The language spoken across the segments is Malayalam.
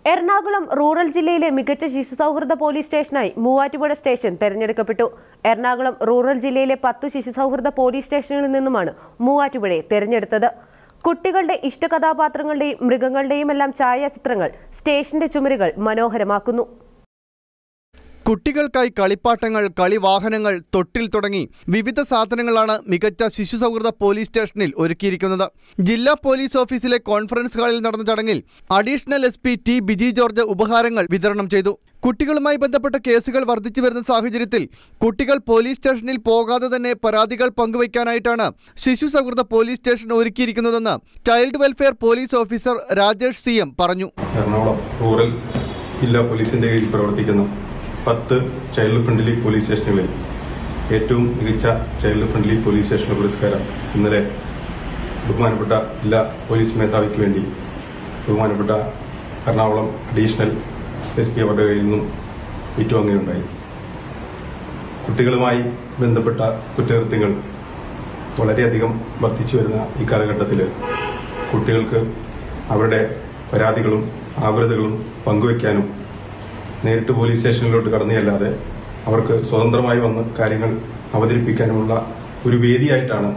എറണാകുളം റൂറൽ ജില്ലയിലെ മികച്ച ശിശുസൗഹൃദ പോലീസ് സ്റ്റേഷനായി മൂവാറ്റുപുഴ സ്റ്റേഷൻ തെരഞ്ഞെടുക്കപ്പെട്ടു. എറണാകുളം റൂറൽ ജില്ലയിലെ 10 ശിശുസൗഹൃദ പോലീസ് സ്റ്റേഷനുകളിൽ നിന്നുമാണ് മൂവാറ്റുപുഴയെ തെരഞ്ഞെടുത്തത്. കുട്ടികളുടെ ഇഷ്ടകഥാപാത്രങ്ങളുടെയും മൃഗങ്ങളുടെയും എല്ലാം ഛായാചിത്രങ്ങൾ സ്റ്റേഷന്റെ ചുമരുകൾ മനോഹരമാക്കുന്നു. കുട്ടികൾക്കായി കളിപ്പാട്ടങ്ങൾ, കളിവാഹനങ്ങൾ, തൊട്ടിൽ തുടങ്ങി വിവിധ സാധനങ്ങളാണ് മികച്ച ശിശുസൗഹൃദ പോലീസ് സ്റ്റേഷനിൽ ഒരുക്കിയിരിക്കുന്നത്. ജില്ലാ പോലീസ് ഓഫീസിലെ കോൺഫറൻസ് ഹാളിൽ നടന്ന ചടങ്ങിൽ additional SP T Biji George ഉപഹാരങ്ങൾ വിതരണം ചെയ്തു. കുട്ടികളുമായി ബന്ധപ്പെട്ട കേസുകൾ വർദ്ധിച്ചു വരുന്ന സാഹചര്യത്തിൽ കുട്ടികൾ പോലീസ് സ്റ്റേഷനിൽ പോകാതെ തന്നെ പരാതികൾ പങ്കുവയ്ക്കാനായിട്ടാണ് ശിശുസൗഹൃദ പോലീസ് സ്റ്റേഷൻ ഒരുക്കിയിരിക്കുന്നതെന്ന് child welfare police officer Rajesh CM പറഞ്ഞു. എറണാകുളം റൂറൽ ജില്ലാ പോലീസിന്റെ കീഴിൽ പ്രവർത്തിക്കുന്ന 10 ചൈൽഡ് ഫ്രണ്ട്ലി പോലീസ് സ്റ്റേഷനുകളിൽ ഏറ്റവും മികച്ച ചൈൽഡ് ഫ്രണ്ട്ലി പോലീസ് സ്റ്റേഷൻ പുരസ്കാരം ഇന്നലെ ബഹുമാനപ്പെട്ട ജില്ലാ പോലീസ് മേധാവിക്ക് വേണ്ടി ബഹുമാനപ്പെട്ട എറണാകുളം അഡീഷണൽ SP അവരുടെ കയ്യിൽ നിന്നും ഏറ്റുവാങ്ങുകയുണ്ടായി. കുട്ടികളുമായി ബന്ധപ്പെട്ട കുറ്റകൃത്യങ്ങൾ വളരെയധികം വർദ്ധിച്ചു വരുന്ന ഈ കാലഘട്ടത്തിൽ കുട്ടികൾക്ക് അവരുടെ പരാതികളും ആകുലതകളും പങ്കുവയ്ക്കാനും നേരിട്ട് പോലീസ് സ്റ്റേഷനിലോട്ട് കടന്നുചെല്ലാതെ അവർക്ക് സ്വതന്ത്രമായി വന്ന് കാര്യങ്ങൾ അവതരിപ്പിക്കാനുമുള്ള ഒരു വേദിയായിട്ടാണ്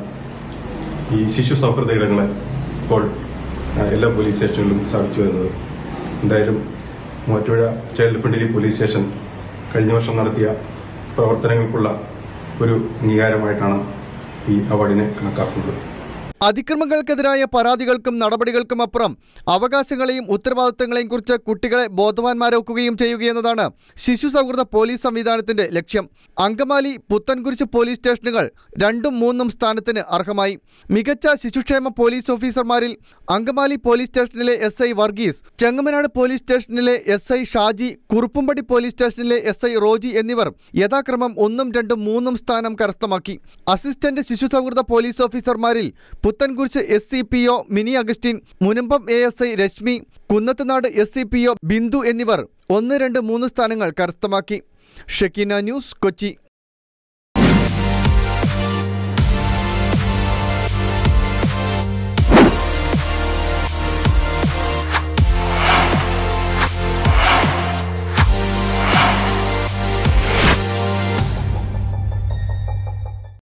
ഈ ശിശു സൗഹൃദ ഇടങ്ങളെ ഇപ്പോൾ എല്ലാ പോലീസ് സ്റ്റേഷനുകളിലും സ്ഥാപിച്ചു വരുന്നത്. എന്തായാലും Muvattupuzha child friendly police station കഴിഞ്ഞ വർഷം നടത്തിയ പ്രവർത്തനങ്ങൾക്കുള്ള ഒരു അംഗീകാരമായിട്ടാണ് ഈ അവാർഡിനെ കണക്കാക്കുന്നത്. അതിക്രമങ്ങൾക്കെതിരായ പരാതികൾക്കും നടപടികൾക്കും അപ്പുറം അവകാശങ്ങളെയും ഉത്തരവാദിത്തങ്ങളെയും കുറിച്ച് കുട്ടികളെ ബോധവാന്മാരാക്കുകയും ചെയ്യുകയെന്നതാണ് ശിശു സൗഹൃദ പോലീസ് സംവിധാനത്തിന്റെ ലക്ഷ്യം. അങ്കമാലി, പുത്തൻകുരിശ് പോലീസ് സ്റ്റേഷനുകൾ 2ഉം 3ഉം സ്ഥാനത്തിന് അർഹമായി. മികച്ച ശിശുക്ഷേമ പോലീസ് ഓഫീസർമാരിൽ അങ്കമാലി പോലീസ് സ്റ്റേഷനിലെ SI വർഗീസ്, ചെങ്ങമനാട് പോലീസ് സ്റ്റേഷനിലെ SI ഷാജി, കുറുപ്പുംപടി പോലീസ് സ്റ്റേഷനിലെ SI റോജി എന്നിവർ യഥാക്രമം 1ഉം 2ഉം 3ഉം സ്ഥാനം കരസ്ഥമാക്കി. അസിസ്റ്റന്റ് ശിശു സൗഹൃദ പോലീസ് ഓഫീസർമാരിൽ Puthenkurish SCPO Mini Augustine, Munambam ASI Reshmi, Kunnathunad SCPO Bindu എന്നിവർ 1, 2, 3 സ്ഥാനങ്ങൾ കരസ്ഥമാക്കി. ഷെക്കീന ന്യൂസ്, കൊച്ചി.